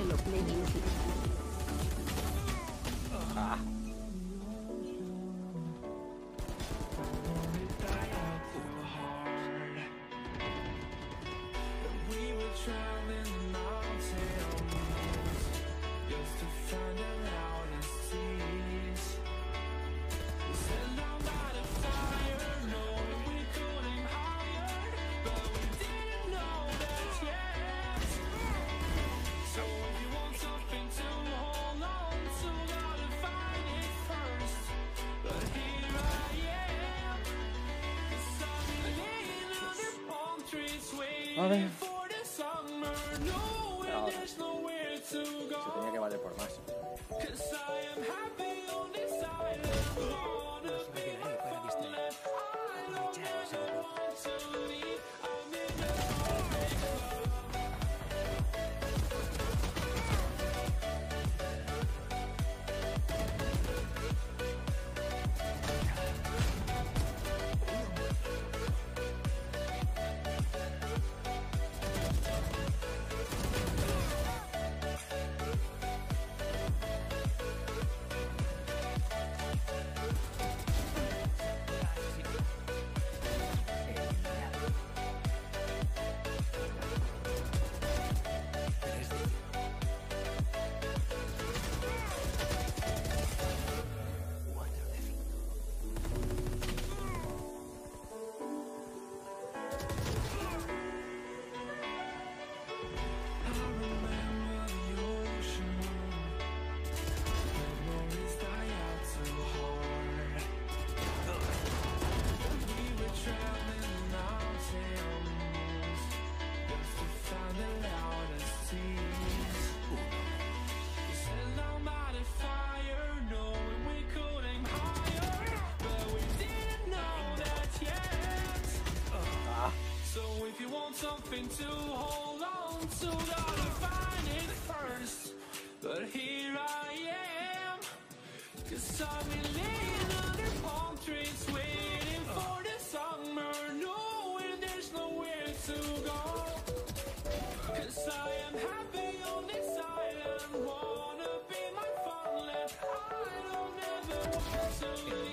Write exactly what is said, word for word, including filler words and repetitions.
Hello Play Music. Ah. A ver. Ahora. Se tenía que valer por más. Something to hold on to, gotta find it first. But here I am, cause I've been laying under palm trees, waiting for the summer, knowing there's nowhere to go. Cause I am happy on this island, wanna be my fun land. I don't ever want to